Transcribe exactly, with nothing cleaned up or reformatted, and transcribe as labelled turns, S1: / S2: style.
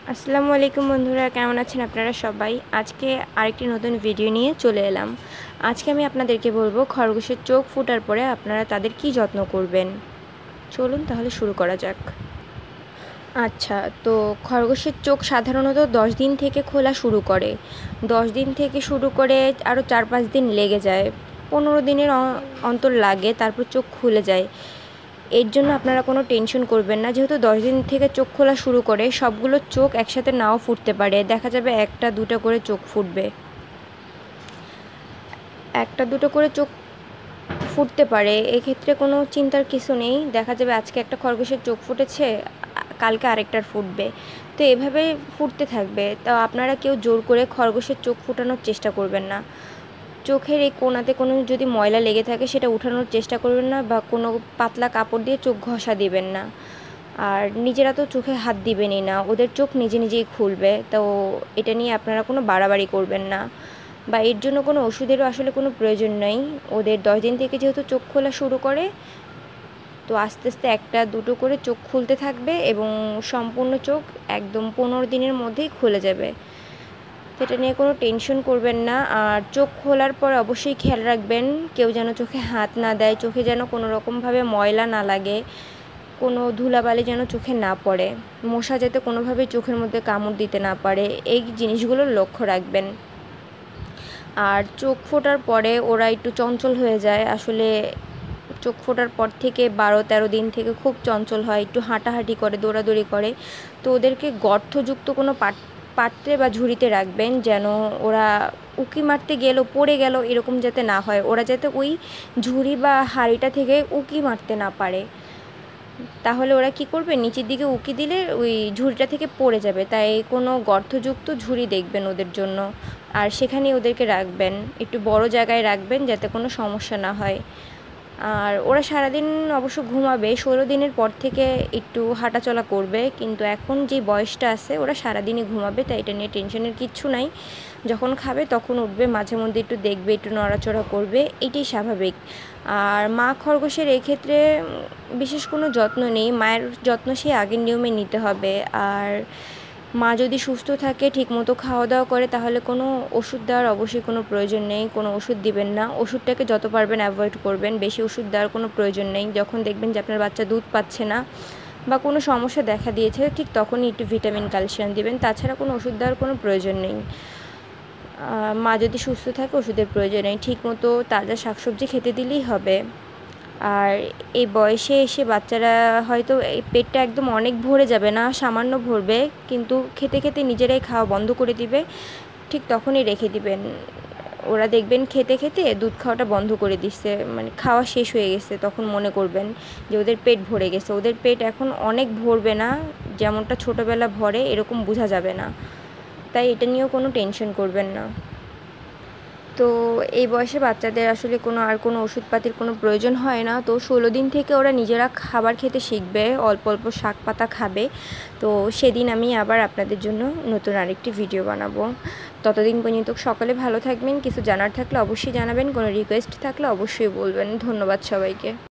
S1: আসসালামু আলাইকুম বন্ধুরা, কেমন আছেন আপনারা সবাই? আজকে আরেকটি নতুন ভিডিও নিয়ে চলে এলাম। আজকে আমি আপনাদেরকে বলবো খরগোশের চোখ ফোটার পরে আপনারা তাদের কি যত্ন করবেন। চলুন তাহলে শুরু করা যাক। আচ্ছা, তো খরগোশের চোখ সাধারণত দশ দিন থেকে খোলা শুরু করে। দশ দিন থেকে শুরু করে আরও চার পাঁচ দিন লেগে যায়, পনেরো দিনের অন্তর লাগে, তারপর চোখ খুলে যায়। এর জন্য আপনারা কোনো টেনশন করবেন না, যেহেতু দশ দিন থেকে চোখ খোলা শুরু করে সবগুলো চোখ একসাথে নাও ফুটতে পারে, দেখা যাবে একটা দুটো করে চোখ ফুটবে, একটা দুটো করে চোখ ফুটতে পারে। এক্ষেত্রে কোনো চিন্তার কিছু নেই, দেখা যাবে আজকে একটা খরগোশের চোখ ফুটেছে, কালকে আরেকটার ফুটবে, তো এভাবে ফুটতে থাকবে। তো আপনারা কেউ জোর করে খরগোশের চোখ ফুটানোর চেষ্টা করবেন না। চোখের এই কোণাতে কোনো যদি ময়লা লেগে থাকে সেটা উঠানোর চেষ্টা করবেন না, বা কোনো পাতলা কাপড় দিয়ে চোখ ঘষা দিবেন না। আর নিজেরা তো চোখে হাত দিবেনই না, ওদের চোখ নিজে নিজেই খুলবে, তো এটা নিয়ে আপনারা কোনো বাড়াবাড়ি করবেন না, বা এর জন্য কোনো ওষুধেরও আসলে কোনো প্রয়োজন নেই। ওদের দশ দিন থেকে যেহেতু চোখ খোলা শুরু করে, তো আস্তে আস্তে একটা দুটো করে চোখ খুলতে থাকবে এবং সম্পূর্ণ চোখ একদম পনেরো দিনের মধ্যেই খুলে যাবে। সেটা নিয়ে কোনো টেনশন করবেন না। আর চোখ খোলার পর অবশ্যই খেয়াল রাখবেন কেউ যেন চোখে হাত না দেয়, চোখে যেন কোনো রকমভাবে ময়লা না লাগে, কোনো ধুলাবালি যেন চোখে না পড়ে, মশা যাতে কোনোভাবে চোখের মধ্যে কামড় দিতে না পারে, এই জিনিসগুলোর লক্ষ্য রাখবেন। আর চোখ ফোটার পরে ওরা একটু চঞ্চল হয়ে যায়, আসলে চোখ ফোটার পর থেকে বারো তেরো দিন থেকে খুব চঞ্চল হয়, একটু হাঁটাহাঁটি করে, দৌড়াদৌড়ি করে। তো ওদেরকে গর্তযুক্ত কোনো পাত্রে বা ঝুড়িতে রাখবেন, যেন ওরা উঁকি মারতে গেল পড়ে গেল এরকম যাতে না হয়, ওরা যাতে ওই ঝুড়ি বা হাঁড়িটা থেকে উঁকি মারতে না পারে। তাহলে ওরা কি করবে, নিচের দিকে উঁকি দিলে ওই ঝুড়িটা থেকে পড়ে যাবে। তাই কোনো গর্তযুক্ত ঝুড়ি দেখবেন ওদের জন্য, আর সেখানেই ওদেরকে রাখবেন, একটু বড় জায়গায় রাখবেন যাতে কোনো সমস্যা না হয়। আর ওরা সারাদিন অবশ্য ঘুমাবে, ষোলো দিনের পর থেকে একটু হাঁটাচলা করবে, কিন্তু এখন যে বয়সটা আছে ওরা সারাদিনই ঘুমাবে, তাই এটা নিয়ে টেনশনের কিচ্ছু নাই। যখন খাবে তখন উঠবে, মাঝে মধ্যে একটু দেখবে, একটু নড়াচড়া করবে, এটাই স্বাভাবিক। আর মা খরগোশের এক্ষেত্রে বিশেষ কোনো যত্ন নেই, মায়ের যত্ন সে আগের নিয়মে নিতে হবে। আর মা যদি সুস্থ থাকে, ঠিকমতো খাওয়া দাওয়া করে, তাহলে কোনো ওষুধ দেওয়ার অবশ্যই কোনো প্রয়োজন নেই, কোনো ওষুধ দিবেন না। ওষুধটাকে যত পারবেন অ্যাভয়েড করবেন, বেশি ওষুধ দেওয়ার কোনো প্রয়োজন নেই। যখন দেখবেন যে আপনার বাচ্চা দুধ পাচ্ছে না বা কোনো সমস্যা দেখা দিয়েছে, ঠিক তখনই একটু ভিটামিন ক্যালসিয়াম দিবেন, তাছাড়া কোনো ওষুধ দেওয়ার কোনো প্রয়োজন নেই। মা যদি সুস্থ থাকে ওষুধের প্রয়োজন নেই, ঠিকমতো তাজা শাকসবজি খেতে দিলেই হবে। আর এই বয়সে এসে বাচ্চারা হয়তো এই পেটটা একদম অনেক ভরে যাবে না, সামান্য ভরবে, কিন্তু খেতে খেতে নিজেরাই খাওয়া বন্ধ করে দিবে, ঠিক তখনই রেখে দিবেন। ওরা দেখবেন খেতে খেতে দুধ খাওয়াটা বন্ধ করে দিচ্ছে, মানে খাওয়া শেষ হয়ে গেছে, তখন মনে করবেন যে ওদের পেট ভরে গেছে। ওদের পেট এখন অনেক ভরবে না, যেমনটা ছোটোবেলা ভরে এরকম বোঝা যাবে না, তাই এটা নিয়েও কোনো টেনশন করবেন না। তো এই বয়সে বাচ্চাদের আসলে কোনো আর কোনো ওষুধপাতির কোনো প্রয়োজন হয় না। তো ষোলো দিন থেকে ওরা নিজেরা খাবার খেতে শিখবে, অল্প অল্প শাক পাতা খাবে। তো সেদিন আমি আবার আপনাদের জন্য নতুন আরেকটি ভিডিও বানাবো। ততদিন পর্যন্ত সকলে ভালো থাকবেন, কিছু জানার থাকলে অবশ্যই জানাবেন, কোনো রিকোয়েস্ট থাকলে অবশ্যই বলবেন। ধন্যবাদ সবাইকে।